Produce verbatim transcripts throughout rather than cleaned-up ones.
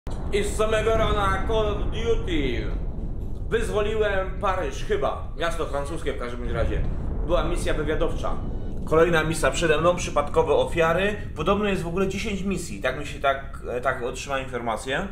I z samego rana Call of Duty wyzwoliłem Paryż, chyba. Miasto francuskie w każdym razie. Była misja wywiadowcza. Kolejna misja przede mną, przypadkowe ofiary. Podobno jest w ogóle dziesięć misji, tak mi się tak, tak otrzymała informację.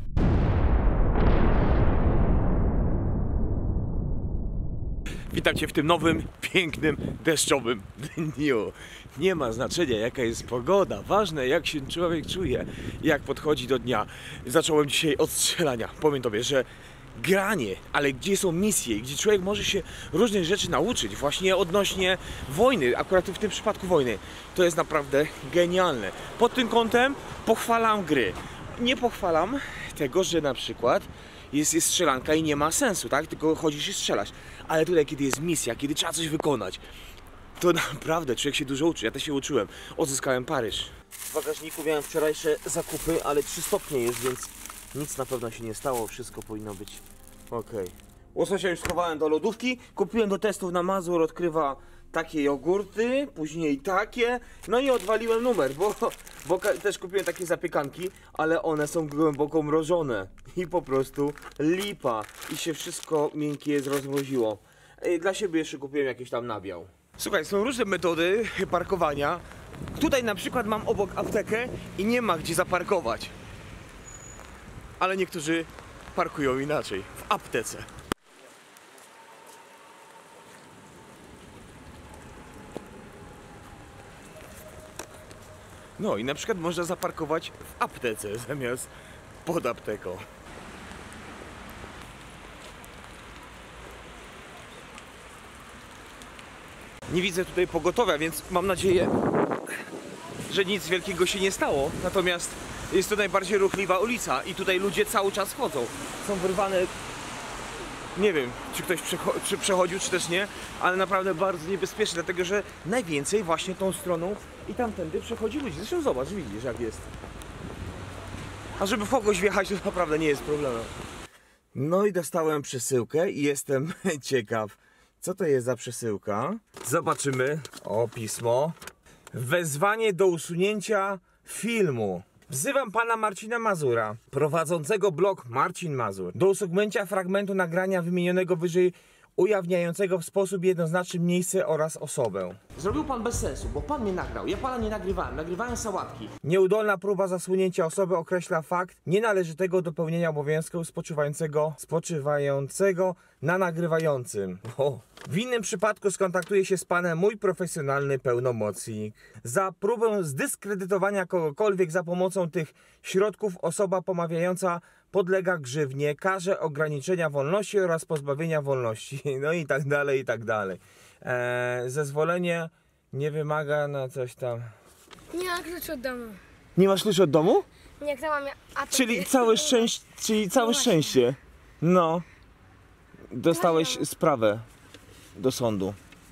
Witajcie w tym nowym, pięknym, deszczowym dniu. Nie ma znaczenia, jaka jest pogoda. Ważne, jak się człowiek czuje, jak podchodzi do dnia. Zacząłem dzisiaj od strzelania. Powiem tobie, że granie, ale gdzie są misje, gdzie człowiek może się różnych rzeczy nauczyć, właśnie odnośnie wojny, akurat w tym przypadku wojny, to jest naprawdę genialne. Pod tym kątem pochwalam gry. Nie pochwalam tego, że na przykład jest, jest strzelanka i nie ma sensu, tak? Tylko chodzisz i strzelasz. Ale tutaj, kiedy jest misja, kiedy trzeba coś wykonać, to naprawdę człowiek się dużo uczy. Ja też się uczyłem. Odzyskałem Paryż. W bagażniku miałem wczorajsze zakupy, ale trzy stopnie jest, więc nic na pewno się nie stało. Wszystko powinno być ok. Łososia już schowałem do lodówki. Kupiłem do testów na Mazur, odkrywa takie jogurty, później takie. No i odwaliłem numer, bo, bo też kupiłem takie zapiekanki, ale one są głęboko mrożone. I po prostu lipa. I się wszystko miękkie zrozmroziło. Dla siebie jeszcze kupiłem jakiś tam nabiał. Słuchaj, są różne metody parkowania. Tutaj na przykład mam obok aptekę i nie ma gdzie zaparkować. Ale niektórzy parkują inaczej, w aptece. No i na przykład można zaparkować w aptece zamiast pod apteką. Nie widzę tutaj pogotowia, więc mam nadzieję, że nic wielkiego się nie stało. Natomiast jest to najbardziej ruchliwa ulica i tutaj ludzie cały czas chodzą. Są wyrwane... Nie wiem, czy ktoś czy przechodził, czy też nie, ale naprawdę bardzo niebezpieczne, dlatego że najwięcej właśnie tą stroną i tamtędy przechodzi ludzi. Zresztą zobacz, widzisz jak jest. A żeby w kogoś wjechać, to naprawdę nie jest problemem. No i dostałem przesyłkę i jestem ciekaw, co to jest za przesyłka. Zobaczymy. O, pismo. Wezwanie do usunięcia filmu. Wzywam pana Marcina Mazura, prowadzącego blog Marcin Mazur, do usunięcia fragmentu nagrania wymienionego wyżej, ujawniającego w sposób jednoznaczny miejsce oraz osobę. Zrobił pan bez sensu, bo pan mnie nagrał. Ja pana nie nagrywałem, nagrywałem sałatki. Nieudolna próba zasłonięcia osoby określa fakt nienależytego dopełnienia obowiązku spoczywającego, spoczywającego na nagrywającym. O. W innym przypadku skontaktuje się z panem mój profesjonalny pełnomocnik. Za próbę zdyskredytowania kogokolwiek za pomocą tych środków osoba pomawiająca podlega grzywnie, karze ograniczenia wolności oraz pozbawienia wolności. No i tak dalej, i tak dalej. Eee, zezwolenie nie wymaga na coś tam. Nie mam klucz od domu. Nie masz klucz od domu? Nie, to mam... A to Czyli całe szczęście, czyli całe No szczęście. No. Dostałeś sprawę do sądu.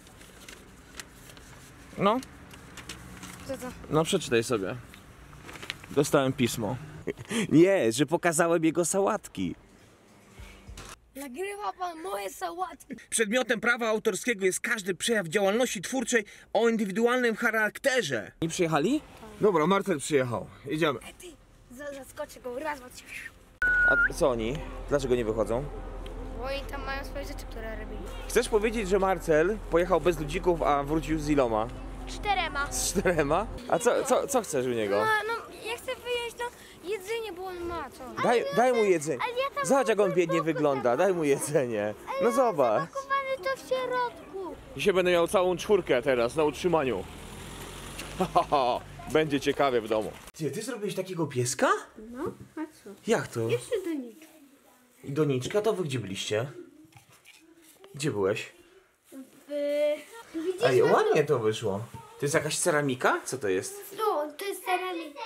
No. Co to? No przeczytaj sobie. Dostałem pismo. Nie, że pokazałem jego sałatki. Nagrywa pan moje sałatki. Przedmiotem prawa autorskiego jest każdy przejaw działalności twórczej o indywidualnym charakterze. Nie przyjechali? Dobra, Marcel przyjechał. Idziemy. Ej, ty, zaskoczę go, raz, dwa, trzy. A co oni? Dlaczego nie wychodzą? Bo oni tam mają swoje rzeczy, które robili. Chcesz powiedzieć, że Marcel pojechał bez ludzików, a wrócił z iloma? Czterema. Z czterema? A co, co, co chcesz u niego? No, no, ja chcę wyjeść no jedzenie, bo on ma, co? Daj, daj mu jedzenie. ale ja tam Zobacz jak on mam biednie głęboko wygląda, daj mu jedzenie. No zobacz. Zapakowany to w środku. Dzisiaj będę miał całą czwórkę teraz na utrzymaniu. Będzie ciekawie w domu. Ty, ty zrobiłeś takiego pieska? No, a co? Jak to? Jeszcze do niczego. I doniczka, to wy gdzie byliście? Gdzie byłeś? W... Widzisz? Ej, ładnie to wyszło. To jest jakaś ceramika? Co to jest? No, to jest ceramika.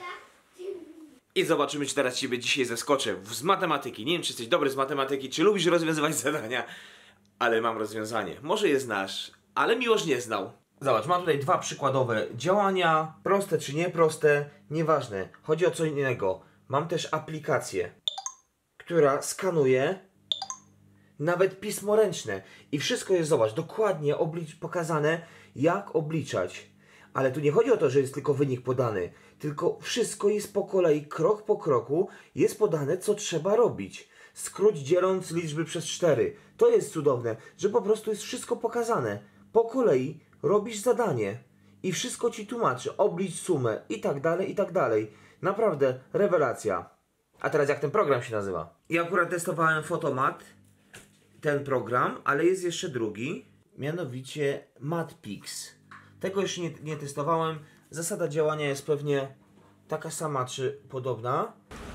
I zobaczymy, czy teraz ciebie dzisiaj zaskoczę z matematyki. Nie wiem, czy jesteś dobry z matematyki, czy lubisz rozwiązywać zadania, ale mam rozwiązanie. Może je znasz, ale Miłosz nie znał. Zobacz, mam tutaj dwa przykładowe działania. Proste czy nieproste, nieważne. Chodzi o co innego. Mam też aplikację, która skanuje nawet pismo ręczne. I wszystko jest, zobacz, dokładnie oblicz, pokazane, jak obliczać. Ale tu nie chodzi o to, że jest tylko wynik podany, tylko wszystko jest po kolei, krok po kroku jest podane, co trzeba robić. Skróć dzieląc liczby przez cztery. To jest cudowne, że po prostu jest wszystko pokazane. Po kolei robisz zadanie i wszystko ci tłumaczy, oblicz sumę i tak dalej, i tak dalej. Naprawdę, rewelacja. A teraz jak ten program się nazywa? Ja akurat testowałem Photomat, ten program, ale jest jeszcze drugi, mianowicie MatPix. Tego jeszcze nie, nie testowałem. Zasada działania jest pewnie taka sama czy podobna.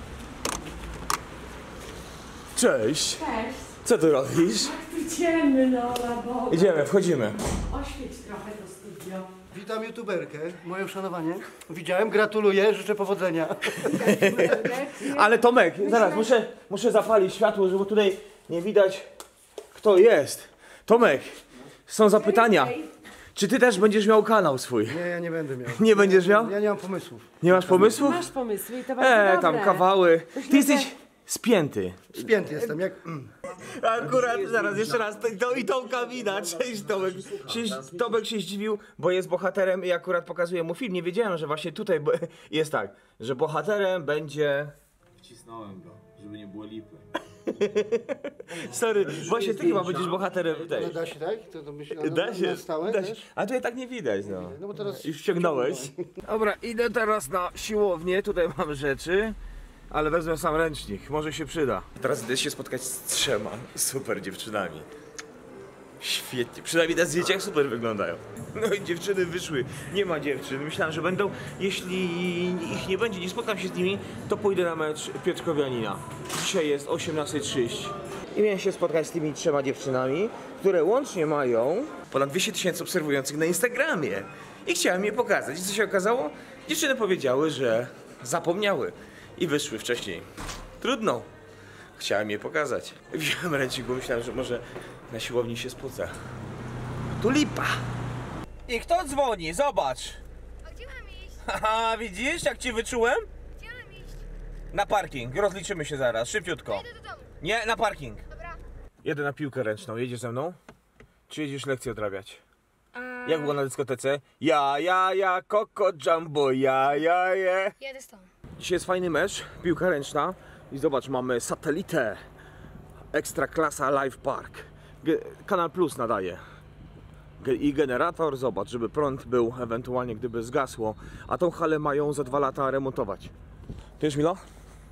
Cześć! Cześć. Co tu robisz? Idziemy, no, na Boga. Idziemy, wchodzimy. Oświeć trochę to studio. Witam youtuberkę, moje uszanowanie. Widziałem, gratuluję, życzę powodzenia. Ale Tomek, zaraz, muszę, muszę zapalić światło, żeby tutaj nie widać, kto jest. Tomek, są zapytania. Czy ty też będziesz miał kanał swój? Nie, ja nie będę miał. Nie będziesz miał? Ja nie mam pomysłów. Nie masz pomysłów? Masz pomysły i to bardzo E, dobre. tam kawały. Ty Myślę, jesteś że- spięty. Spięty jestem, jak... Mm. Akurat, zaraz, jeszcze raz, to, i Tomka widać. Cześć Tomek. Się, Tomek się zdziwił, bo jest bohaterem i akurat pokazuję mu film. Nie wiedziałem, że właśnie tutaj bo- jest tak, że bohaterem będzie... Wcisnąłem go, żeby nie było lipy. Sorry, właśnie ty chyba będziesz bohaterem tej. Ale da się, tak? To, to myślę, na, Da się, na stałe, da się. też? A tutaj tak nie widać, no. No bo teraz... Już ściągnąłeś. Dobra, idę teraz na siłownię, tutaj mam rzeczy, ale wezmę sam ręcznik, może się przyda. Teraz idę się spotkać z trzema super dziewczynami. Świetnie, przynajmniej na zdjęciach super wyglądają. No i dziewczyny wyszły, nie ma dziewczyn. Myślałem, że będą, jeśli ich nie będzie, nie spotkam się z nimi, to pójdę na mecz Piotrkowianina. Dzisiaj jest osiemnasta trzydzieści. I miałem się spotkać z tymi trzema dziewczynami, które łącznie mają ponad dwieście tysięcy obserwujących na Instagramie. I chciałem je pokazać. I co się okazało? Dziewczyny powiedziały, że zapomniały i wyszły wcześniej. Trudno. Chciałem je pokazać. Wziąłem ręcznik, bo myślałem, że może na siłowni się spocę. Tu lipa. I kto dzwoni? Zobacz. A gdzie mam iść? Haha, widzisz jak cię wyczułem? Gdzie mam iść? Na parking. Rozliczymy się zaraz, szybciutko. Idę do domu. Nie, na parking. Dobra. Jedę na piłkę ręczną. Jedziesz ze mną? Czy jedziesz lekcję odrabiać? A... Jak było na dyskotece? Ja, ja, ja, Coco Jumbo, ja, ja, je. Jedę z tobą. Dzisiaj jest fajny mecz, piłka ręczna. I zobacz, mamy satelitę. Ekstra klasa Live Park. Ge Kanal Plus nadaje. Ge I generator, zobacz, żeby prąd był ewentualnie gdyby zgasło. A tą halę mają za dwa lata remontować. To jest Milo?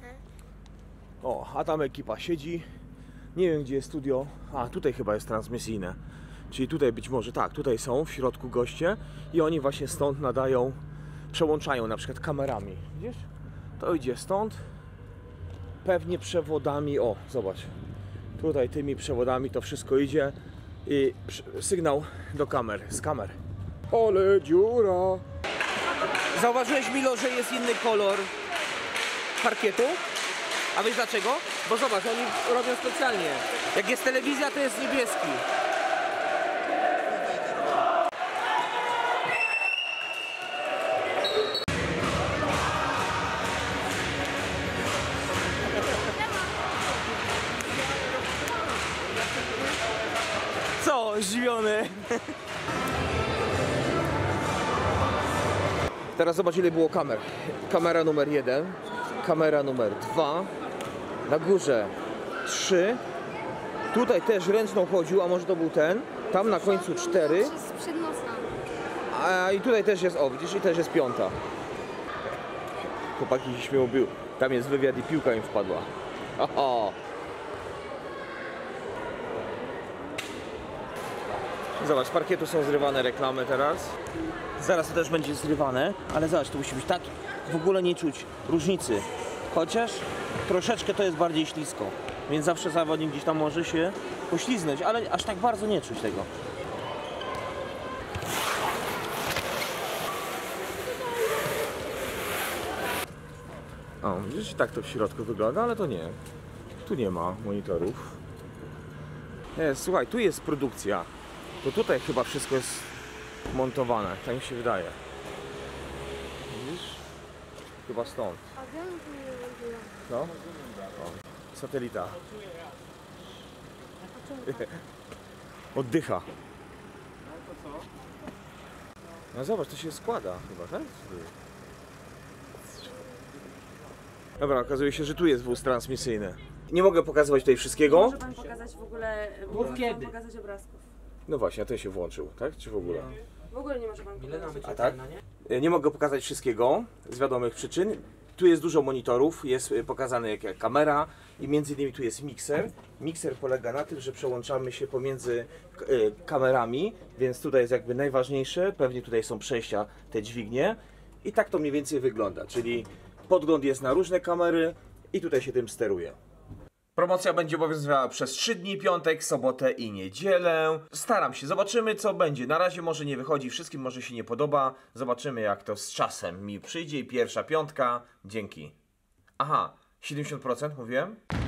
O, a tam ekipa siedzi. Nie wiem gdzie jest studio. A, tutaj chyba jest transmisyjne. Czyli tutaj być może, tak, tutaj są w środku goście i oni właśnie stąd nadają, przełączają na przykład kamerami. Widzisz? To idzie stąd. Pewnie przewodami, o zobacz, tutaj tymi przewodami to wszystko idzie i sygnał do kamer, z kamer. Ale dziura! Zauważyłeś Milo, że jest inny kolor parkietu? A wiesz dlaczego? Bo zobacz, oni robią specjalnie. Jak jest telewizja, to jest niebieski. Co? Zdziwiony. Teraz zobacz ile było kamer. Kamera numer jeden, kamera numer dwa, na górze trzy, tutaj też ręczną chodził, a może to był ten, tam na końcu cztery, Przez przed nosa. a i tutaj też jest, o widzisz, i też jest piąta. Chłopaki się śmieją, był. Tam jest wywiad i piłka im wpadła. Oho. Zobacz, z parkietu są zrywane reklamy teraz. Zaraz to też będzie zrywane, ale zobacz, to musi być tak, w ogóle nie czuć różnicy. Chociaż troszeczkę to jest bardziej ślisko, więc zawsze zawodnik gdzieś tam może się pośliznąć, ale aż tak bardzo nie czuć tego. O, widzisz, tak to w środku wygląda, ale to nie. Tu nie ma monitorów. Nie, słuchaj, tu jest produkcja. To tutaj chyba wszystko jest montowane, tak mi się wydaje. Widzisz? Chyba stąd. A gdzie on tu nie wygląda? No? O, satelita. Oddycha. No zobacz, to się składa chyba, tak? Dobra, okazuje się, że tu jest wóz transmisyjny. Nie mogę pokazywać tutaj wszystkiego. Może pan pokazać w ogóle, może kiedy? pan pokazać obrazków. No właśnie, a ten się włączył, tak? Czy w ogóle? W ogóle nie może pan pokazać. A tak? E, Nie mogę pokazać wszystkiego z wiadomych przyczyn. Tu jest dużo monitorów, jest e, pokazane jak, jak kamera i między innymi tu jest mikser. Mikser polega na tym, że przełączamy się pomiędzy k- e, kamerami, więc tutaj jest jakby najważniejsze. Pewnie tutaj są przejścia, te dźwignie i tak to mniej więcej wygląda, czyli podgląd jest na różne kamery i tutaj się tym steruje. Promocja będzie obowiązywała przez trzy dni, piątek, sobotę i niedzielę. Staram się, zobaczymy co będzie. Na razie może nie wychodzi, wszystkim może się nie podoba. Zobaczymy jak to z czasem mi przyjdzie i pierwsza piątka. Dzięki. Aha, siedemdziesiąt procent mówiłem?